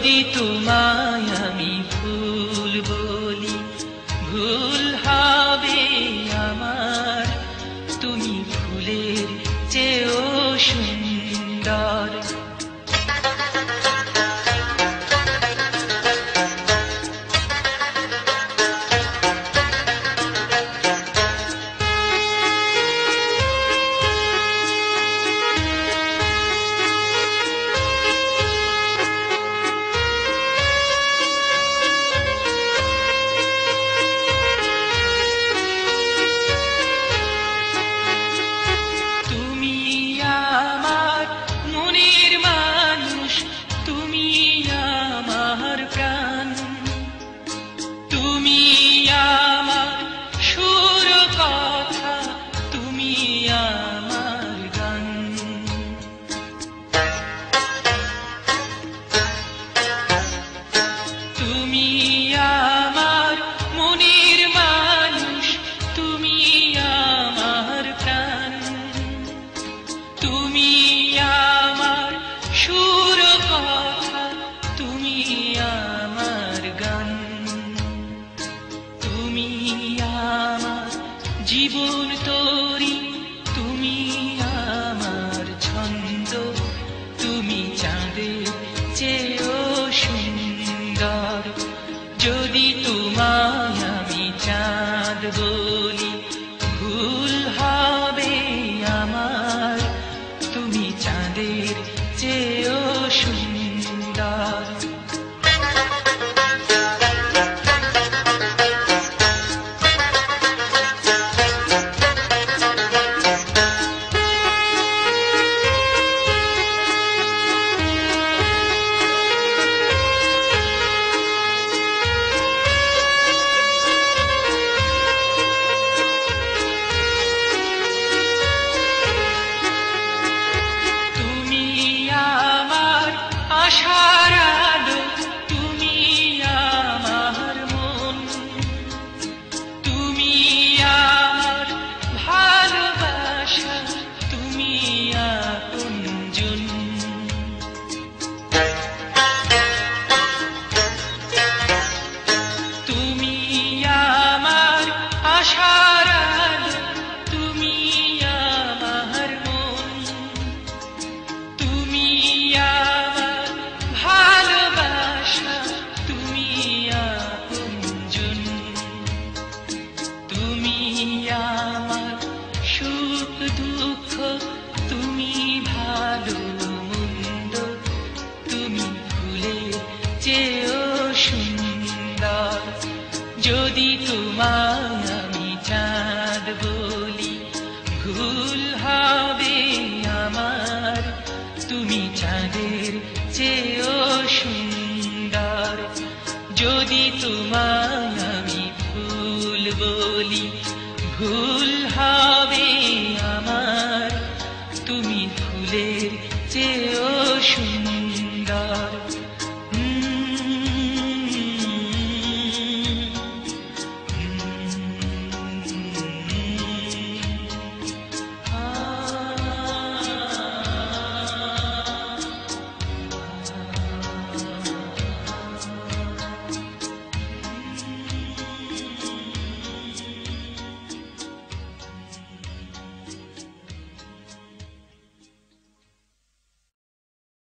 যদি তোমায় আমি ফুল বলি ভুল হবে আমার, তুমি ফুলের চেয়েও সুন্দর। জীবন তোরি তুমি আমার ছন্দ, তুমি চাঁদের চেয়েও সুন্দর। যদি তোমায় আমি চাঁদ বলি ভুল হবে আমার, তুমি চাঁদের চেয়েও সুন্দর। আশার আলো তুমি আমার মন, তুমি আমার ভালোবাসা, তুমি আপনজন। তুমি আমার আশার আলো, তুমি আমার মন, তুমি সুখ দুঃখ, তুমি ভালো মন্দ, তুমি ফুলের চেয়েও সুন্দর। যদি তোমায় আমি চাঁদ বলি ভুল হবে আমার, তুমি চাঁদের চেয়েও সুন্দর। যদি তোমায় আমি ফুল বলি ভুল হবে